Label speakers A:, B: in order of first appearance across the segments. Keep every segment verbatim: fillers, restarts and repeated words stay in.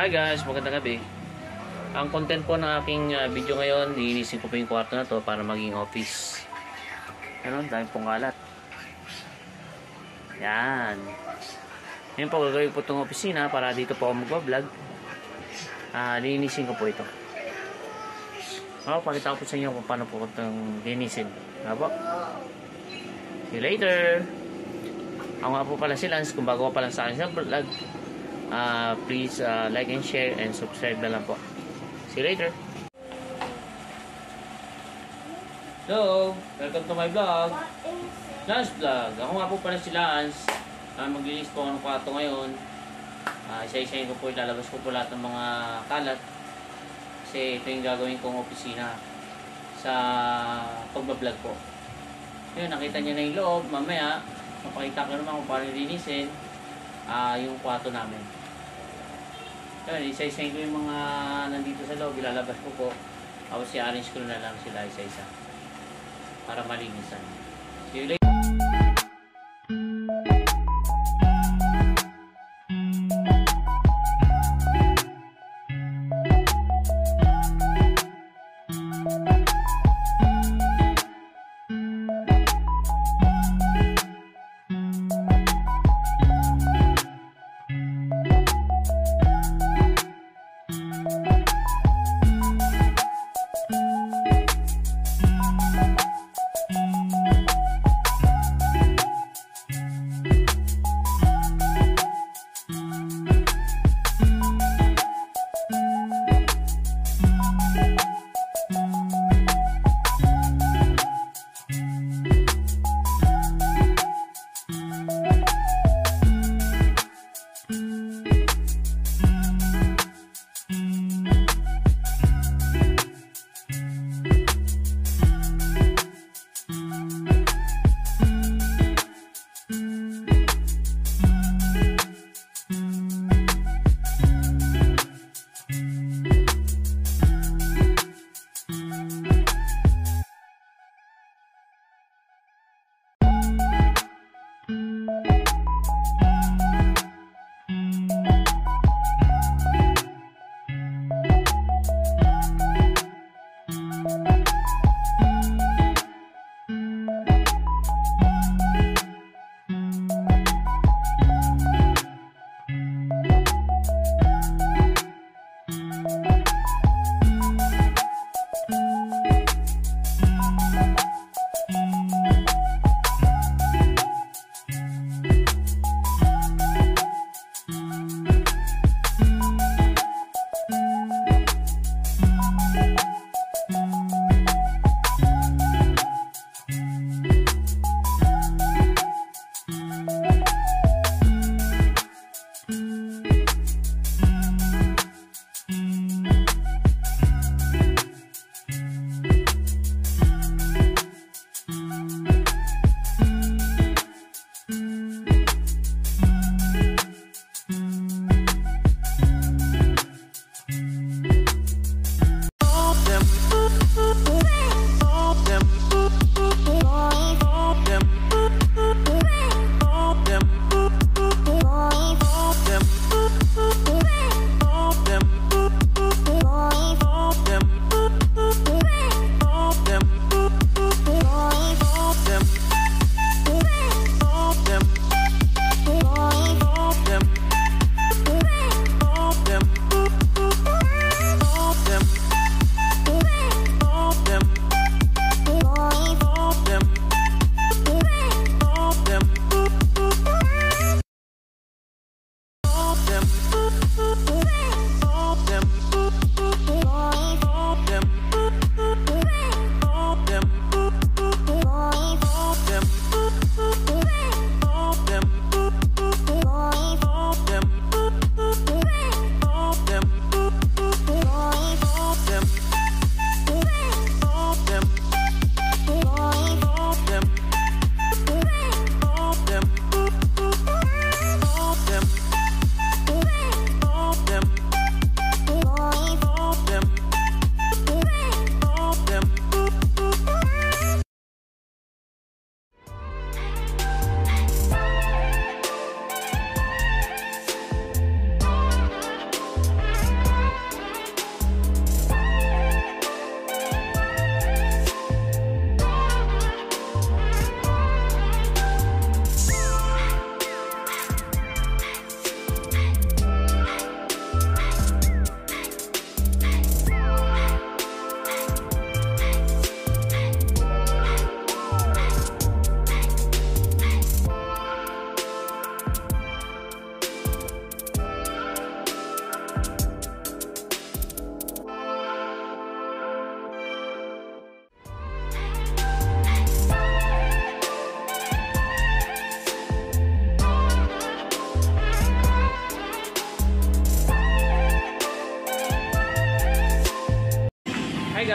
A: Hi guys, magandang gabi. Ang content po ng aking uh, video ngayon, lilinisin ko po yung kwarto na to para maging office. Ano, dahil pong kalat. Yan. Ngayon po, gagawin po itong opisina para dito po ako magbablog. Uh, lilinisin ko po ito. O, pakita ko po sa inyo kung paano po itong linisin. Nga po. See you later. Ako nga po pala si Lance. Kung bago pa lang sa akin sa vlog, Uh, please uh, like and share and subscribe na lang po. See you later. Hello, welcome to my vlog, Lance Vlog. Ako nga po pala si Lance. uh, Maglinis po ako ng kwarto ngayon. uh, Isa-isayin ko po, ilalabas ko po lahat ng mga kalat, kasi ito yung gagawin kong opisina sa pagbablog po. Yun, nakita nyo na yung loob. Mamaya mapakita ko naman kung paano linisin uh, yung kwarto namin. Yun, isa-isayin ko yung mga nandito sa loob, ilalabas ko po. Tapos i-arrange ko na lang sila isa-isa para malinisan. See you later.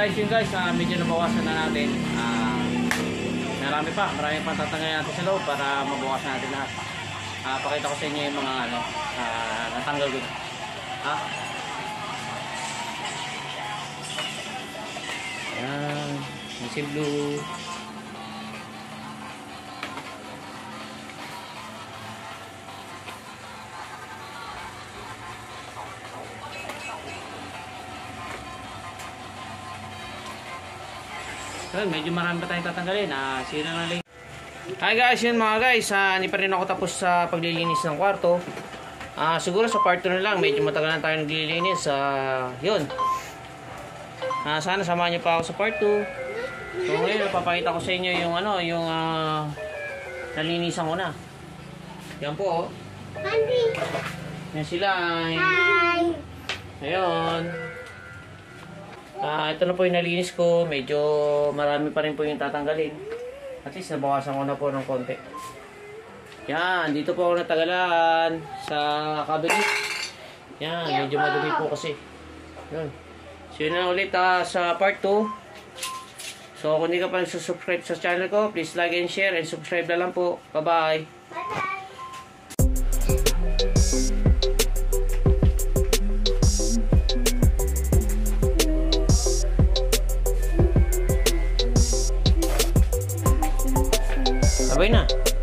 A: guys, yun guys, uh, medyo nabawasan na natin. Ah, marami pa, marami pa tatanggalin natin sa loob para mabawasan natin lahat. Ah, pakita ko sa inyo yung mga ano, ah, natanggal ko. Ha? Ayan, yung si blue. So, medyo marami pa tayong tatanggalin. Ah, sino na lang. Hi guys, yun mga guys. Ah, hindi pa rin ako tapos sa paglilinis ng kwarto. Ah, siguro sa part two na lang. Medyo matagal na tayo naglilinis. Ah, yun. Ah, sana samahan niyo pa ako sa part two. So ngayon, napapakita ko sa inyo yung ano, yung ah, nalinisan ko na. Yan po. Oh. Yan sila.
B: Hi!
A: Ayun. Ah, ito na po yung nalinis ko. Medyo marami pa rin po yung tatanggalin. At least nabawasan ko na po ng konti. Yan, dito po ako natagalan sa cabinet. Yan, medyo madumi po kasi. Yan. So yun na ulit ah, sa part two. So kung hindi ka pa nagsusubscribe sa channel ko, please like and share and subscribe na lang po. Bye-bye!
B: Bye-bye!
A: Sabay na.